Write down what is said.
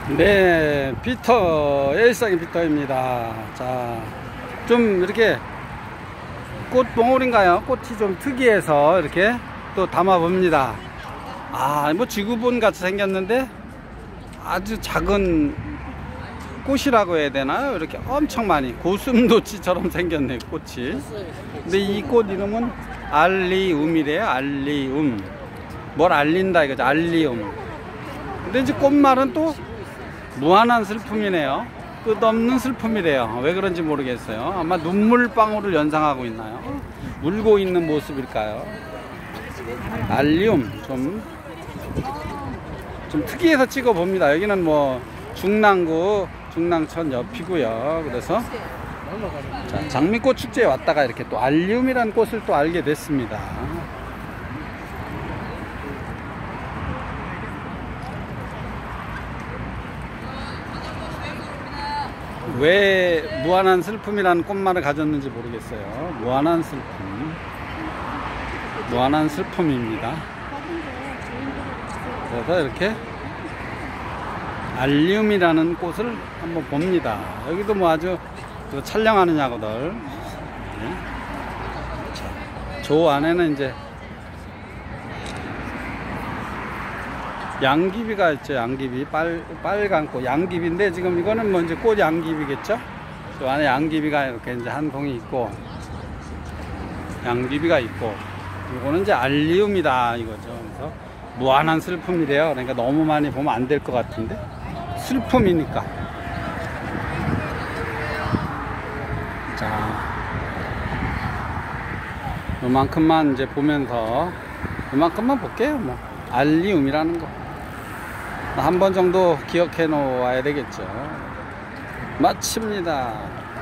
네, 일상의 피터입니다. 자, 좀 이렇게 꽃봉오리인가요? 꽃이 좀 특이해서 이렇게 또 담아봅니다. 뭐 지구본 같이 생겼는데 아주 작은 꽃이라고 해야 되나요? 이렇게 엄청 많이 고슴도치처럼 생겼네, 꽃이. 근데 이 꽃 이름은 알리움이래요. 알리움. 뭘 알린다 이거죠. 알리움. 근데 이제 꽃말은 또 무한한 슬픔이네요. 끝없는 슬픔이래요. 왜 그런지 모르겠어요. 아마 눈물방울을 연상하고 있나요? 울고 있는 모습일까요? 알리움. 좀 특이해서 찍어 봅니다. 여기는 뭐 중랑구 중랑천 옆이고요. 그래서 자, 장미꽃 축제에 왔다가 이렇게 또 알리움이라는 꽃을 또 알게 됐습니다. 왜 무한한 슬픔이라는 꽃말을 가졌는지 모르겠어요. 무한한 슬픔, 무한한 슬픔입니다. 그래서 이렇게 알리움이라는 꽃을 한번 봅니다. 여기도 뭐 아주 촬영하느냐고들. 저 안에는 이제 양귀비가 있죠. 양귀비, 빨간 꽃 양귀비인데 지금 이거는 뭐 이제 꽃 양귀비겠죠. 저 안에 양귀비가 이렇게 이제 한 송이 있고, 양귀비가 있고, 이거는 이제 알리움이다 이거죠. 그래서 무한한 슬픔이래요. 그러니까 너무 많이 보면 안 될 것 같은데 슬픔이니까. 자, 요만큼만 이제 보면서 요만큼만 볼게요. 뭐 알리움이라는 거 한 번 정도 기억해 놓아야 되겠죠. 마칩니다.